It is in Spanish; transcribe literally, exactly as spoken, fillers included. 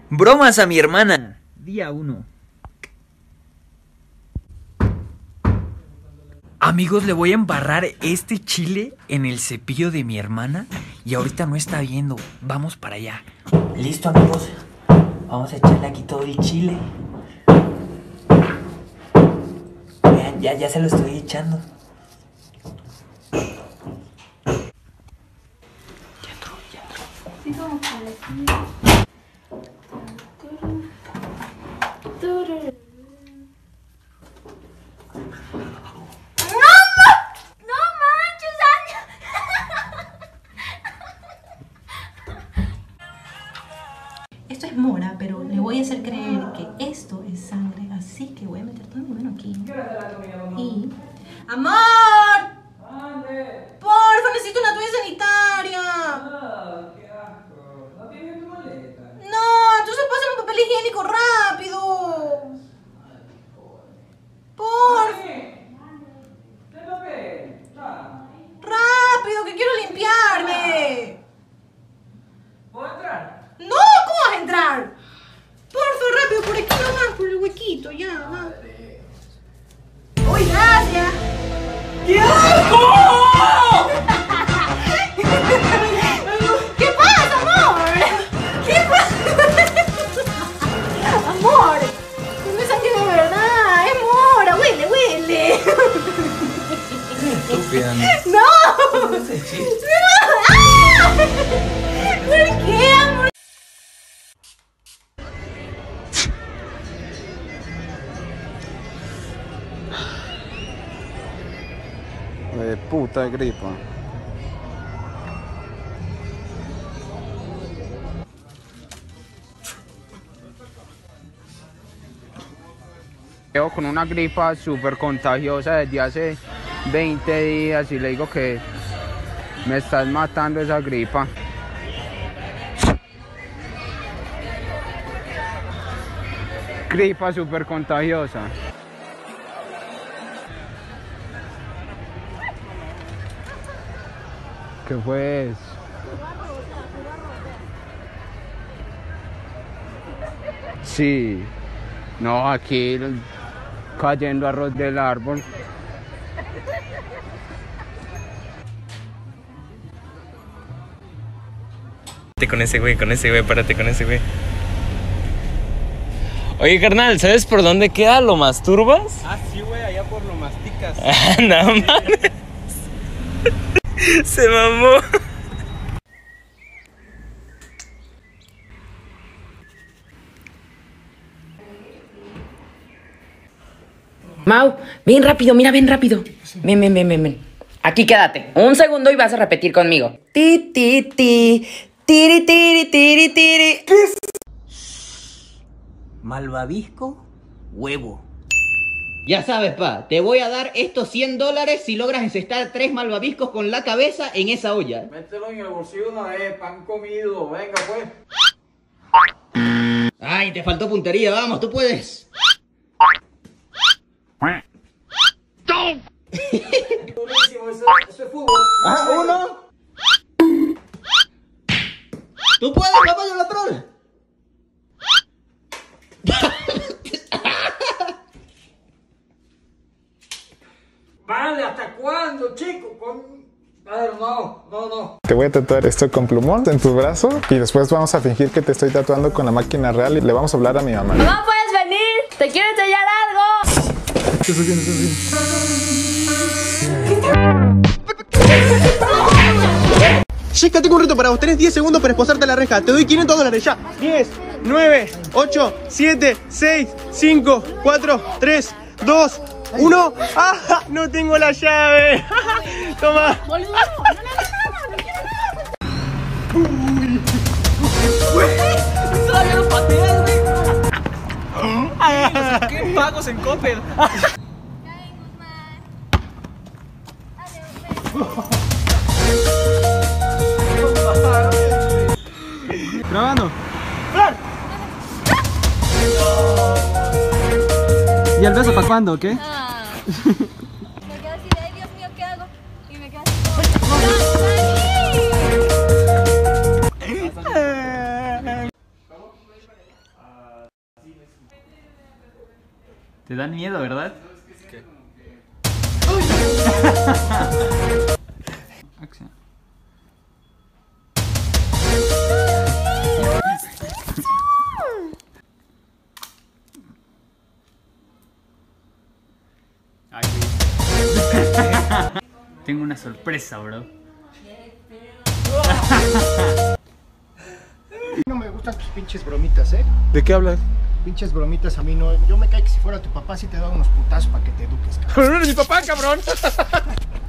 Bromas a mi hermana. Día uno. Amigos, le voy a embarrar este chile en el cepillo de mi hermana y ahorita no está viendo. Vamos para allá. Listo, amigos. Vamos a echarle aquí todo el chile. Vean, ya, ya se lo estoy echando. Ya entró, ya entró. Sí, como que esto es mora, pero le voy a hacer creer que esto es sangre, así que voy a meter toda mi mano aquí. Y... ¡Amor! ¡Porfa, necesito una toalla sanitaria! ¡Qué asco! ¿No tienes tu maleta? No, entonces pásame un papel higiénico rápido. Porfa. ¿Qué papel? Rápido, que quiero limpiarme. ¿Puedo entrar? No, ¿cómo vas a entrar? Porfa, rápido, por aquí nomás, por el huequito, ya, va. ¡Uy, gracias! ¡Qué asco! ¿Qué pasa, amor? ¿Qué pasa? Amor, no es sangre de verdad, es mora, huele, huele. Estúpida. ¡No! ¡No! ¡Ah! ¿Por qué, amor? De puta gripa. Llevo con una gripa súper contagiosa desde hace veinte días y le digo que me estás matando esa gripa. Gripa súper contagiosa. ¿Qué fue eso? Sí. No, aquí cayendo arroz del árbol. Con ese güey, con ese güey, párate con ese güey. Oye, carnal, ¿sabes por dónde queda Lo Masturbas? Ah, sí, güey, allá por Lo Masticas. No mames. Se mamó. Mau, ven rápido, mira, ven rápido. Ven, ven, ven, ven, ven. Aquí quédate. Un segundo y vas a repetir conmigo. Ti, ti, ti. Tiri, tiri, tiri, tiri. Malvavisco, huevo. Ya sabes, pa, te voy a dar estos cien dólares si logras encestar tres malvaviscos con la cabeza en esa olla. Mételo en el bolsillo una vez, pan comido. Venga, pues. Ay, te faltó puntería, vamos, tú puedes. Durísimo, eso, eso es fútbol. Ah, uno. Tú puedes, caballo ladrón. Vale, ¿hasta cuándo, chico? Con... A ver, no, no, no. Te voy a tatuar esto con plumón en tu brazo y después vamos a fingir que te estoy tatuando con la máquina real y le vamos a hablar a mi mamá. ¡Mamá, puedes venir! ¡Te quiero enseñar algo! Chica, tengo un reto para vos. Tenés diez segundos para esposarte a la reja. Te doy quinientos dólares ya. diez, nueve, ocho, siete, seis, cinco, cuatro, tres, dos, uno. ¡Ah! No tengo la llave. Toma. ¡Boludo! ¡No, no, no, no! ¡No quiero nada! Todavía lo pateas, güey. ¿Qué pagos en Coppel? Grabando. ¿Y el beso para cuándo, o qué? Ah, me quedo así de, ay, Dios mío, ¿qué hago? Y me quedo así como, ¡Dani! ¿Te dan miedo, verdad? ¿Qué? Acción. Ay, tengo una sorpresa, bro. No me gustan tus pinches bromitas, ¿eh? ¿De qué hablas? Pinches bromitas a mí no. Yo me cae que si fuera tu papá sí te daba unos putazos para que te eduques, cabrón. Pero no eres mi papá, cabrón.